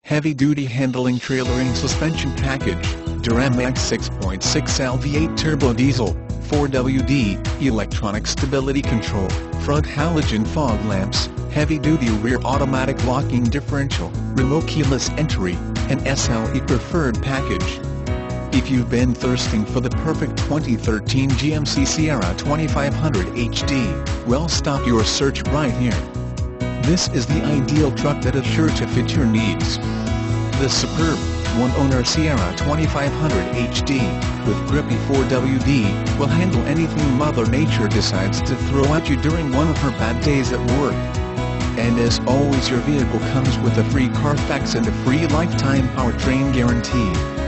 heavy-duty handling trailering suspension package, Duramax 6.6L V8 turbo diesel, 4WD, electronic stability control, front halogen fog lamps, heavy-duty rear automatic locking differential, remote keyless entry, and SLE preferred package. If you've been thirsting for the perfect 2013 GMC Sierra 2500 HD, well, stop your search right here. This is the ideal truck that is sure to fit your needs. The superb, one-owner Sierra 2500 HD, with grippy 4WD, will handle anything Mother Nature decides to throw at you during one of her bad days at work. And as always, your vehicle comes with a free Carfax and a free lifetime powertrain guarantee.